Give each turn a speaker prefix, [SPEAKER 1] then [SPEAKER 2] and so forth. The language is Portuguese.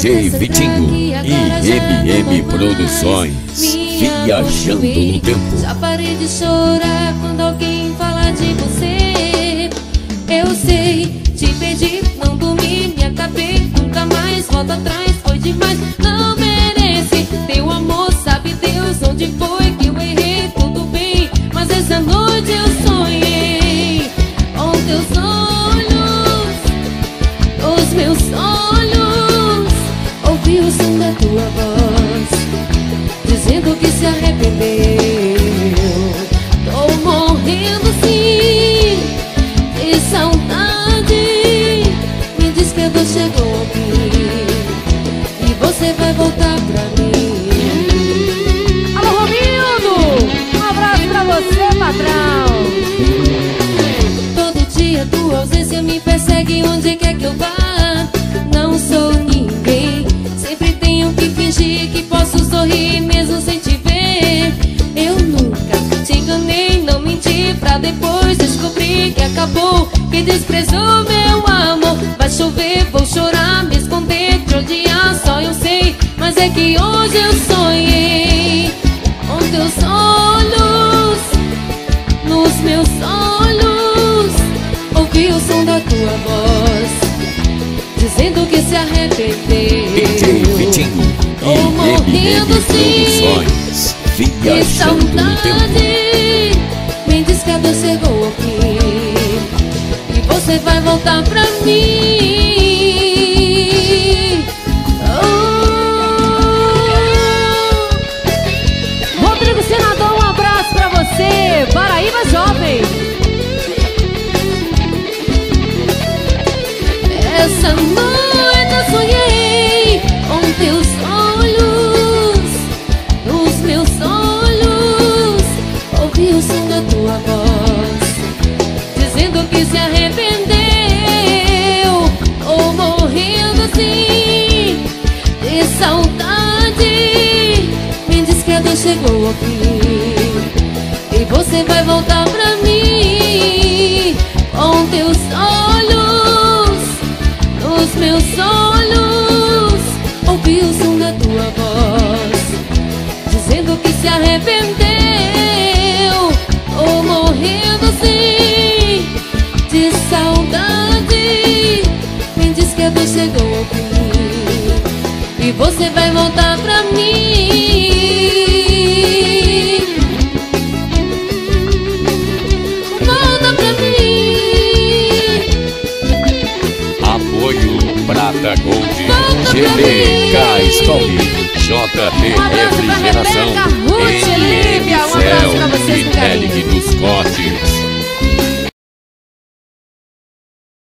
[SPEAKER 1] DJ Vitinho e MM Produções, viajando no tempo.
[SPEAKER 2] Já parei de chorar quando alguém fala de você. Eu sei, te perdi, não dormi, me acabei, nunca mais volto atrás, foi demais. Não merece teu amor, sabe Deus onde foi que eu errei, tudo bem. Mas essa noite eu sonhei com teus olhos, os meus olhos. Ouvi o som da tua voz, dizendo que se arrependeu. Tô morrendo sim de saudade. Me diz que a dor chegou ao fim e você vai voltar pra mim.
[SPEAKER 3] Alô, Romildo! Um abraço pra você, patrão!
[SPEAKER 2] Todo dia tua ausência me persegue onde quer que eu vá. Não sou ninguém, sempre tenho que fingir que posso sorrir mesmo sem te ver. Eu nunca te enganei, não menti pra depois descobrir que acabou, que desprezou meu amor. Vai chover, vou chorar, me esconder, te odiar, só eu sei. Mas é que hoje eu sonhei com teus olhos, nos meus olhos. Ouvi o som da tua voz, dizendo que se arrependeu.
[SPEAKER 1] DJ Vitinho
[SPEAKER 2] Tô
[SPEAKER 1] e
[SPEAKER 2] morrendo
[SPEAKER 1] MM
[SPEAKER 2] sim
[SPEAKER 1] Produções,
[SPEAKER 2] de
[SPEAKER 1] viajando no tempo.
[SPEAKER 2] saudade. Me diz que a dor chegou ao fim e você vai voltar pra mim.
[SPEAKER 3] Rodrigo Senador, um abraço pra você! Paraíba Jovem!
[SPEAKER 2] Essa noite eu sonhei com teus olhos, nos meus olhos. Ouvi o som da tua voz, dizendo que se arrependeu. Tô morrendo assim de saudade. Me diz que a dor chegou ao fim e você vai voltar pra mim. Com teus olhos, os meus olhos. Ouvi o som da tua voz, dizendo que se arrependeu. Tô morrendo sim de saudade. Me diz que a dor chegou ao fim e você vai voltar pra mim. Volta pra mim.
[SPEAKER 1] Apoio Prata Gold,
[SPEAKER 2] Volta pra
[SPEAKER 1] GBK
[SPEAKER 2] mim.
[SPEAKER 1] Story, JP
[SPEAKER 3] Um abraço pra
[SPEAKER 1] Refrigeração,
[SPEAKER 3] Rebeca, Ruth, Lívia, um abraço pra
[SPEAKER 1] NM
[SPEAKER 3] vocês,
[SPEAKER 1] Cell e
[SPEAKER 3] carinho.
[SPEAKER 1] Telig dos Cortes.